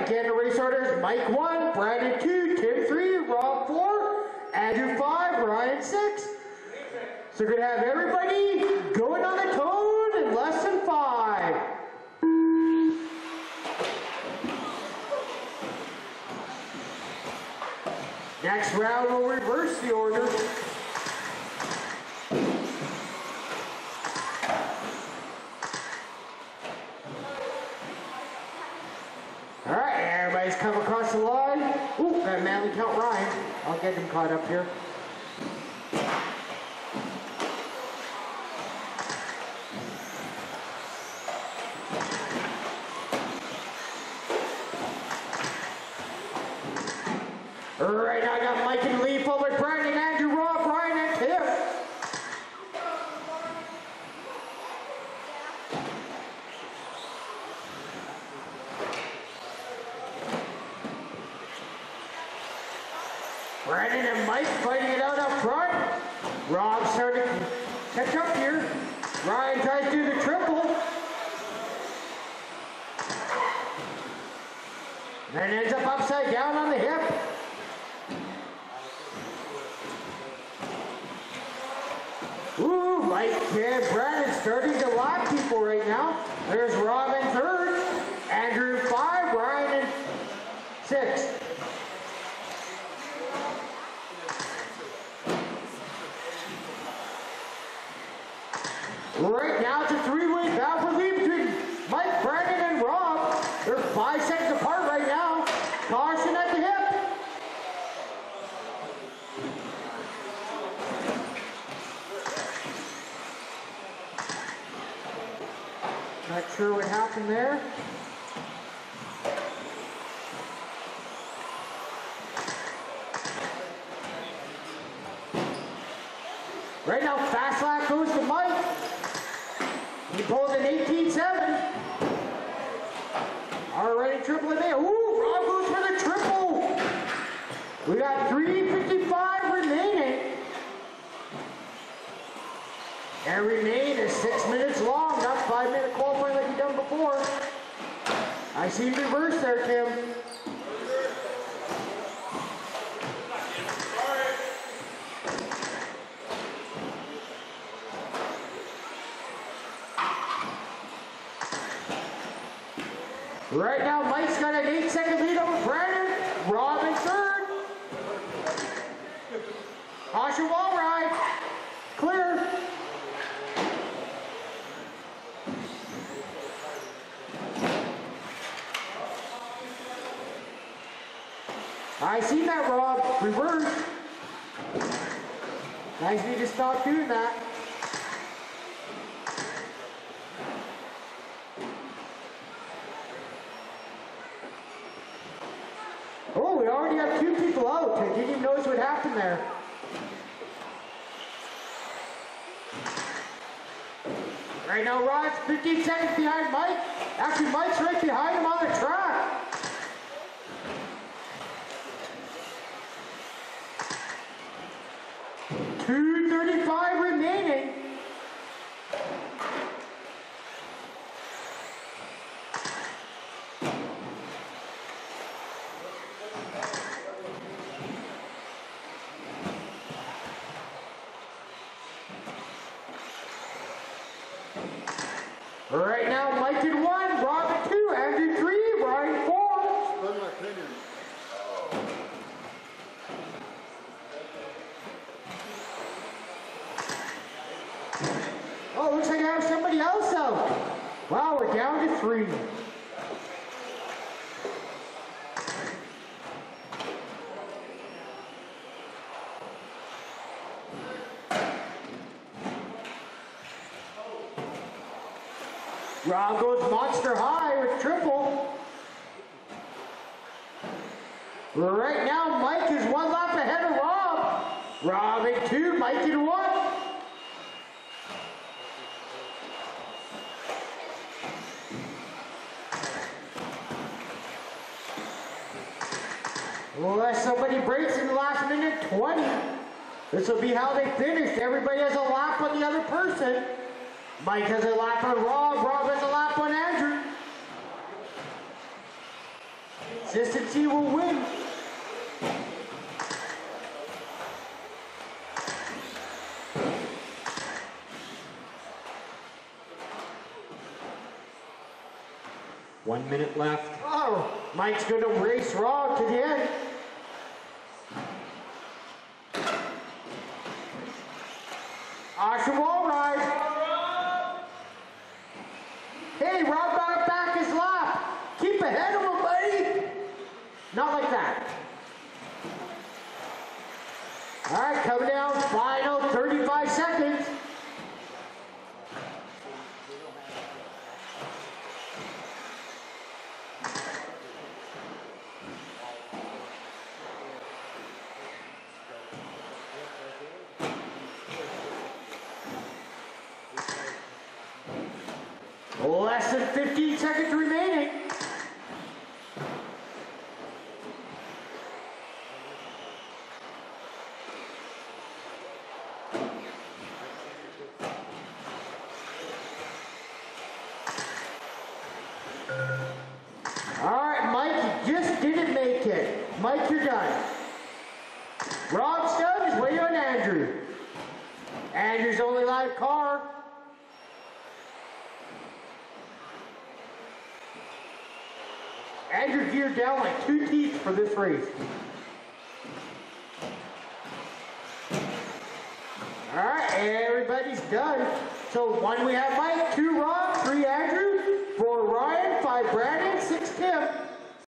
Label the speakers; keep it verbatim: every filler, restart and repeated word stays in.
Speaker 1: again the race orders: Mike one, Brandon two, Tim three, Rob four, Andrew five, Ryan six. So we're going to have everybody going on the toad in less than five. Next round we'll reverse the order. Alright, everybody's come across the line. Ooh, got a manly count Ryan. I'll get him caught up here. Right now I got Mike and Lee, followed by Brandon, Andrew, Rob, Ryan, and Tim. Brandon and Mike fighting it out up front. Rob starting to catch up here. Ryan tries to do the triple. And ends up upside down on the hip. Ooh, Mike and Brandon starting to lock people right now. There's Rob in third, Andrew in five, Ryan in six. Right now it's a three-way battle lead between Mike, Brandon, and Rob. They're five seconds apart right now. Caution at the hip. Not sure what happened there. Right now, fast lap goes to Mike. He pulls an eighteen seven. Already triple in there. Ooh, Rob goes for the triple. We got three fifty-five remaining. And remain is six minutes long, not five minute qualifying like you've done before. I see reverse there, Tim. Right now, Mike's got an eight second lead over Brandon. Rob in third. Caution wall ride. Clear. I see that, Rob. Reverse. Guys need to stop doing that. Oh, we already have two people out. I didn't even notice what happened there. Right now, Rod's fifteen seconds behind Mike. Actually, Mike's right behind him on the track. two thirty-five remaining. Right now, Mike in one, Rob in two, Andrew three, Ryan four. Oh, looks like I have somebody else out. Wow, we're down to three. Rob goes monster high with triple. Right now, Mike is one lap ahead of Rob. Rob in two, Mike in one. Unless somebody breaks in the last minute twenty, this will be how they finish. Everybody has a lap on the other person. Mike has a lap on Rob, Rob has a lap on Andrew. Consistency will win. One minute left. Oh, Mike's going to race Rob to the end. Awesome wall ride. Hey, Rob got back his lap. Keep ahead of him, buddy. Not like that. All right, coming down, final thirty-five seconds. Less than fifteen seconds remaining. All right, Mike, you just didn't make it. Mike, you're done. Rob's done. He's waiting on Andrew. Andrew's only live car. Andrew geared down like two teeth for this race. All right, everybody's done. So one we have Mike, two Rob, three Andrew, four Ryan, five Brandon, six Tim.